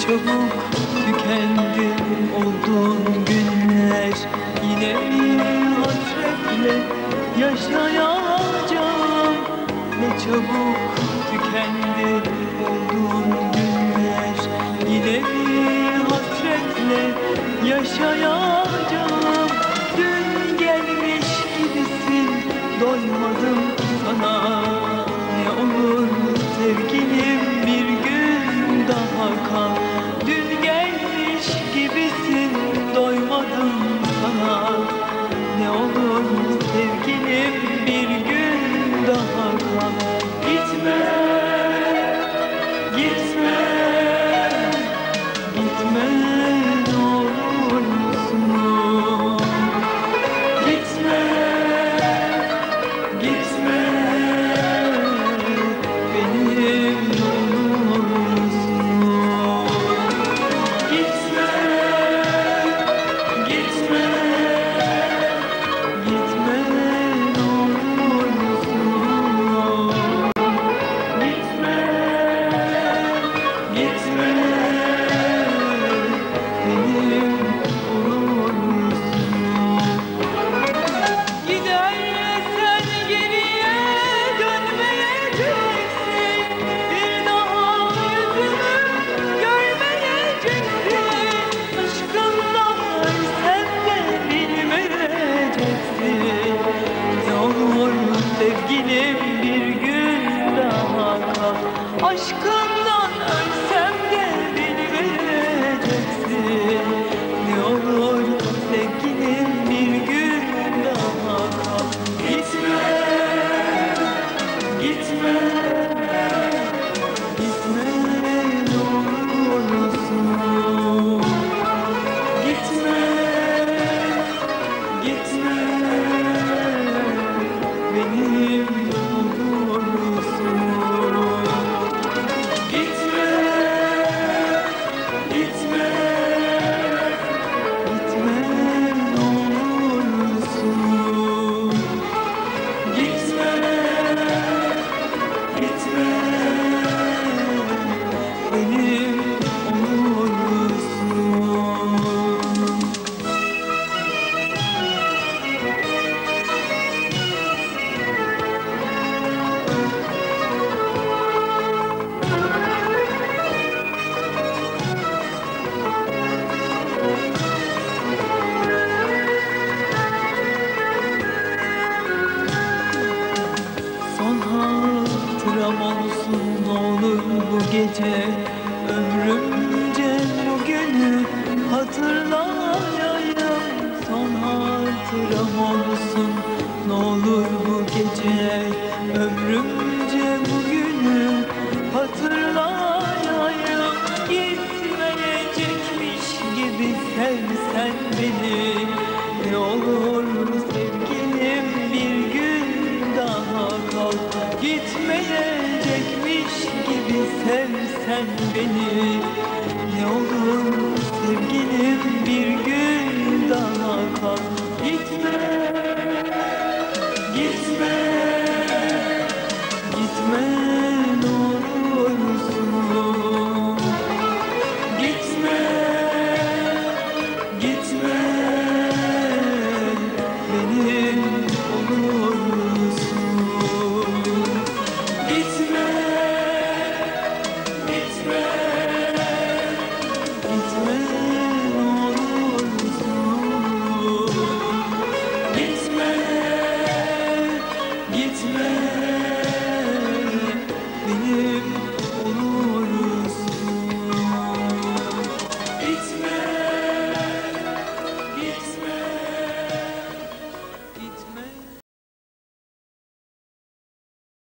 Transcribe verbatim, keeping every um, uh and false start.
çabuk tükendi olduğun günler. Yine bir hasretle yaşayacağım. Ne çabuk tükendi olduğun günler. Yine bir hasretle yaşayacağım. Dün gelmiş gibisin, doymadım sana. Ne olur sevgilim bir gün daha kal. Dün gelmiş gibisin, doymadım sana. Ne olur sevgilim bir gün daha kal. Gitme, gitme, gitme ne olursun. Gitme, gitme benim olursun. Gitme, gitme, gitme ne olursun. Gitme, gitme benim olursun. Gidersen geriye dönmeyeceksin. Bir daha yüzümü görmeyeceksin. Aşkından ölsem de bilmeyeceksin. Ne olur sevgilim bir gün daha kal. Aşkından ölsem de bilmeyeceksin. Ne olur sevgilim bir gün daha kal. Gitme, gitme, gitme ne olursun. Gitme, gitme benim olursun. Gitme, gitme, gitme ne olursun. Gitme, gitme benim olursun. Son hatıram olsun ne olur bu gece. Ömrümce bugünü hatırlayayım. Son hatıram olsun ne olur bu gece. Ömrümce bugünü hatırlayayım. Gitmeyecekmiş gibi sevsen beni. Ne olur sevgilim bir gün daha kal. Gitmeyecekmiş gibi sevsen beni. Ne olur sevgilim bir gün daha kal.